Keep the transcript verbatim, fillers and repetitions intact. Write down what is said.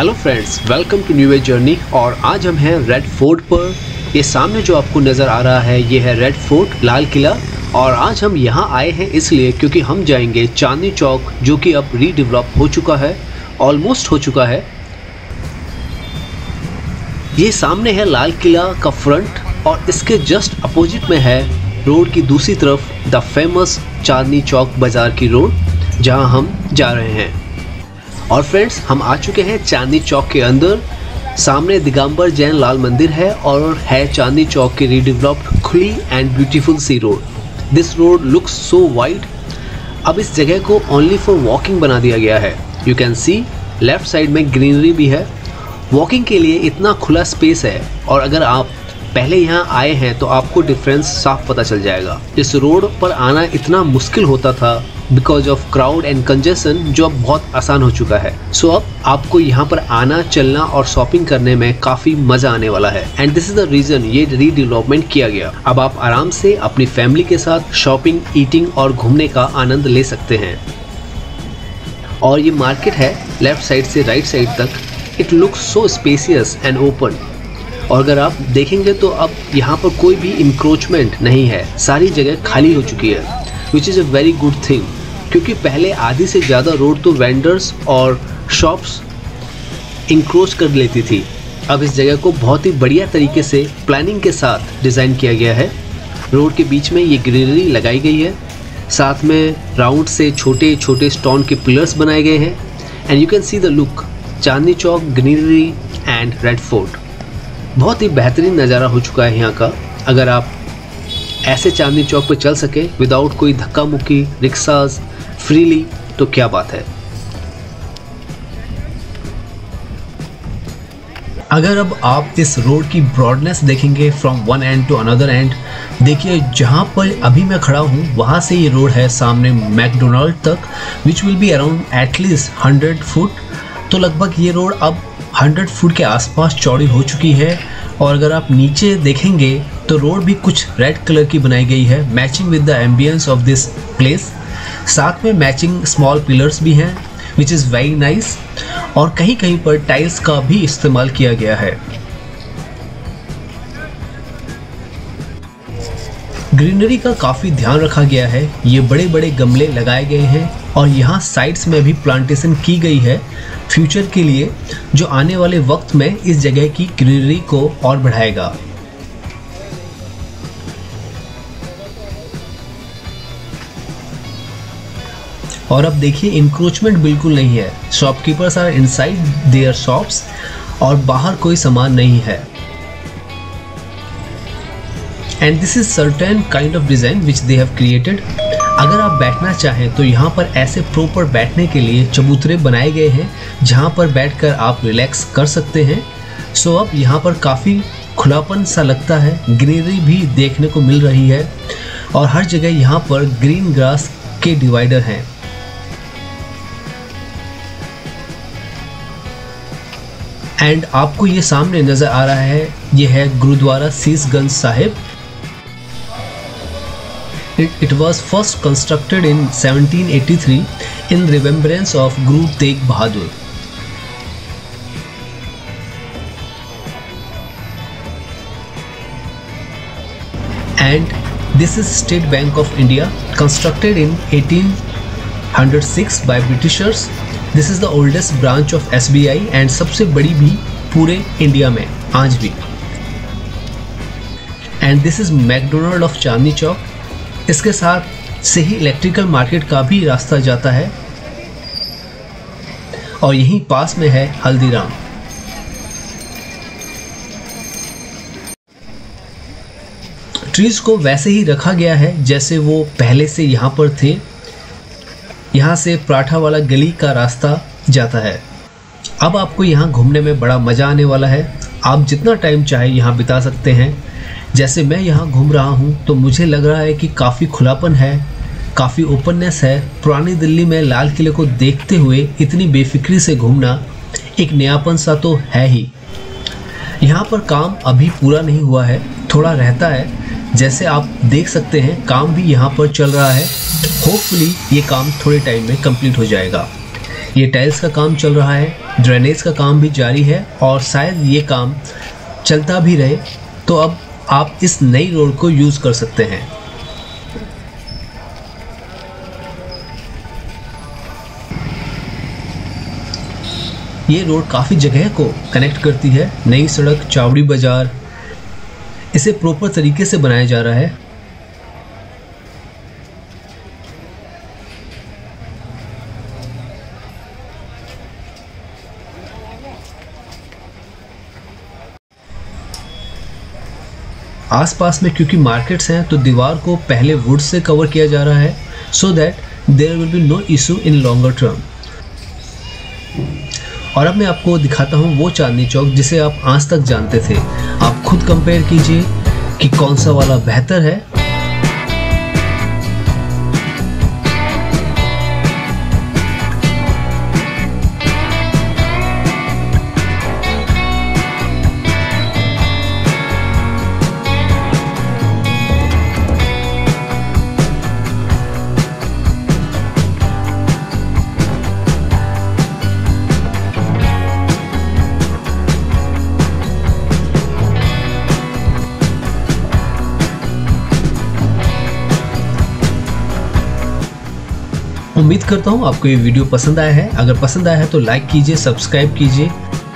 Hello friends, welcome to new way journey. और आज हम हैं रेड फोर्ट पर। ये सामने जो आपको नज़र आ रहा है ये है रेड फोर्ट, लाल किला। और आज हम यहाँ आए हैं इसलिए क्योंकि हम जाएंगे चांदनी चौक, जो कि अब रीडेवलप हो चुका है, ऑलमोस्ट हो चुका है। ये सामने है लाल किला का फ्रंट और इसके जस्ट अपोजिट में है रोड की दूसरी तरफ द फेमस चांदनी चौक बाज़ार की रोड, जहाँ हम जा रहे हैं। और फ्रेंड्स, हम आ चुके हैं चांदनी चौक के अंदर। सामने दिगंबर जैन लाल मंदिर है और है चांदनी चौक की रीडेवलप्ड खुली and beautiful see road. This road looks so wide. अब इस जगह को ओनली फॉर वॉकिंग बना दिया गया है। You can see left side में ग्रीनरी भी है। वॉकिंग के लिए इतना खुला स्पेस है और अगर आप पहले यहाँ आए हैं तो आपको डिफरेंस साफ पता चल जाएगा। इस रोड पर आना इतना मुश्किल होता था because of crowd and congestion, जो अब बहुत आसान हो चुका है। सो so, अब आपको यहाँ पर आना, चलना और शॉपिंग करने में काफ़ी मज़ा आने वाला है। And this is the reason ये रीडेवलपमेंट किया गया। अब आप आराम से अपनी फैमिली के साथ शॉपिंग, ईटिंग और घूमने का आनंद ले सकते हैं। और ये मार्केट है लेफ्ट साइड से राइट साइड तक। It looks so spacious and open. और अगर आप देखेंगे तो अब यहाँ पर कोई भी इंक्रोचमेंट नहीं है, सारी जगह खाली हो चुकी है, which is a very good thing. क्योंकि पहले आधी से ज़्यादा रोड तो वेंडर्स और शॉप्स इंक्रोच कर लेती थी। अब इस जगह को बहुत ही बढ़िया तरीके से प्लानिंग के साथ डिज़ाइन किया गया है। रोड के बीच में ये ग्रीनरी लगाई गई है, साथ में राउंड से छोटे छोटे स्टोन के पिलर्स बनाए गए हैं। And you can see the look, Chandni Chowk, greenery and Red Fort. बहुत ही बेहतरीन नज़ारा हो चुका है यहाँ का। अगर आप ऐसे चांदनी चौक पर चल सके विदाउट कोई धक्का मुक्की, रिक्शाज, फ्रीली, तो क्या बात है। अगर अब आप इस रोड की ब्रॉडनेस देखेंगे from one end to another end, देखिए जहाँ पर अभी मैं खड़ा हूँ वहाँ से ये रोड है सामने मैकडोनाल्ड तक, which will be around at least hundred foot. तो लगभग ये रोड अब हंड्रेड फुट के आसपास चौड़ी हो चुकी है। और अगर आप नीचे देखेंगे तो रोड भी कुछ रेड कलर की बनाई गई है, matching with the ambience of this place. साथ में मैचिंग स्मॉल पिलर्स भी हैं, विच इज़ वेरी नाइस। और कहीं कहीं पर टाइल्स का भी इस्तेमाल किया गया है। ग्रीनरी का काफ़ी ध्यान रखा गया है। ये बड़े बड़े गमले लगाए गए हैं और यहाँ साइड्स में भी प्लांटेशन की गई है फ्यूचर के लिए, जो आने वाले वक्त में इस जगह की ग्रीनरी को और बढ़ाएगा। और अब देखिए इंक्रोचमेंट बिल्कुल नहीं है। Shopkeepers are inside their shops और बाहर कोई सामान नहीं है। And this is certain kind of design which they have created. अगर आप बैठना चाहें तो यहाँ पर ऐसे प्रॉपर बैठने के लिए चबूतरे बनाए गए हैं, जहाँ पर बैठकर आप रिलैक्स कर सकते हैं। सो अब यहाँ पर काफ़ी खुलापन सा लगता है। ग्रीनरी भी देखने को मिल रही है और हर जगह यहाँ पर ग्रीन ग्रास के डिवाइडर हैं। एंड आपको ये सामने नज़र आ रहा है, ये है gurdwara Sheeshganj Sahib. It, it was first constructed in seventeen eighty-three in remembrance of Guru Tegh Bahadur. And this is State Bank of India, constructed in eighteen oh six by Britishers. This is the oldest branch of S B I and सबसे बड़ी भी पूरे India में आज भी। And this is McDonald of Chandni Chowk. इसके साथ से ही इलेक्ट्रिकल मार्केट का भी रास्ता जाता है और यहीं पास में है हल्दीराम। ट्रीज को वैसे ही रखा गया है जैसे वो पहले से यहाँ पर थे। यहाँ से पराठा वाला गली का रास्ता जाता है। अब आपको यहाँ घूमने में बड़ा मज़ा आने वाला है। आप जितना टाइम चाहे यहाँ बिता सकते हैं। जैसे मैं यहाँ घूम रहा हूँ तो मुझे लग रहा है कि काफ़ी खुलापन है, काफ़ी ओपननेस है। पुरानी दिल्ली में लाल किले को देखते हुए इतनी बेफिक्री से घूमना एक नयापन सा तो है ही। यहाँ पर काम अभी पूरा नहीं हुआ है, थोड़ा रहता है। जैसे आप देख सकते हैं काम भी यहाँ पर चल रहा है। होपफुली ये काम थोड़े टाइम में कंप्लीट हो जाएगा। ये टाइल्स का काम चल रहा है ड्रेनेज का काम भी जारी है और शायद ये काम चलता भी रहे, तो अब आप इस नई रोड को यूज़ कर सकते हैं। ये रोड काफ़ी जगह को कनेक्ट करती है। नई सड़क चावड़ी बाज़ार, इसे प्रॉपर तरीके से बनाया जा रहा है। आसपास में क्योंकि मार्केट्स हैं तो दीवार को पहले वुड से कवर किया जा रहा है, so that there will be no issue in longer term. और अब मैं आपको दिखाता हूँ वो चांदनी चौक जिसे आप आज तक जानते थे। आप खुद कंपेयर कीजिए कि कौन सा वाला बेहतर है। उम्मीद करता हूँ आपको ये वीडियो पसंद आया है। अगर पसंद आया है तो लाइक कीजिए, सब्सक्राइब कीजिए